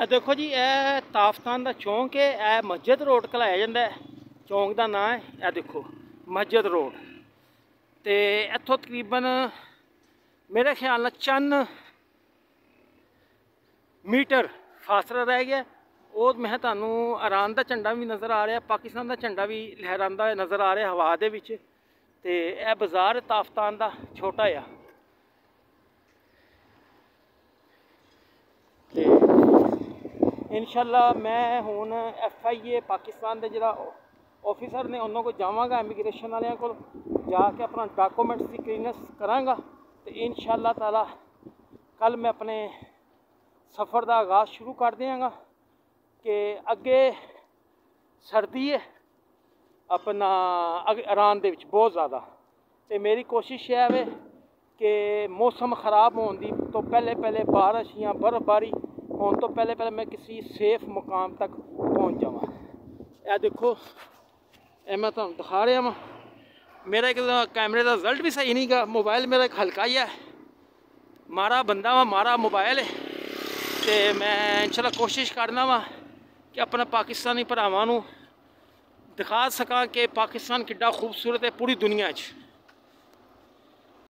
देखो जी, यह ताफतान का चौंक है। यह मस्जिद रोड कहलाया जाता है। चौंक का नाम है, यह देखो मस्जिद रोड। तो इतों तकरीबन मेरे ख्याल चंद मीटर फासला रह गया। और मैं तुहानू ईरान का झंडा भी नज़र आ रहा, पाकिस्तान का झंडा भी लहरांदा नज़र आ रहा हवा दे विच। ते यह बाज़ार ताफतान का छोटा आ। इंशाअल्लाह मैं हुण FIA पाकिस्तान के जो ऑफिसर ने उन्होंने को जावांगा, इमीग्रेशन वाले को जाके अपना डॉक्यूमेंट्स की क्लीयरेंस करांगा। तो इंशाअल्लाह ताला कल मैं अपने सफ़र का आगाज़ शुरू कर देंगा कि अगे सर्दी है अपना ईरान दे विच बहुत ज़्यादा। तो मेरी कोशिश यह है कि मौसम ख़राब होने तो पहले बारिश या बर्फबारी होने तो पहले मैं किसी सेफ मुकाम तक पहुँच जावा। यह देखो, यह मैं तुहानू दिखा रहा वहाँ। मेरा एक कैमरे का रिजल्ट भी सही नहीं गा, मोबाइल मेरा एक हल्का ही है, मारा बंदा वा मारा मोबाइल है। तो मैं इंशाअल्लाह कोशिश करना वा कि अपने पाकिस्तानी भरावां नू दिखा सकां कि पाकिस्तान कितना खूबसूरत है पूरी दुनिया च।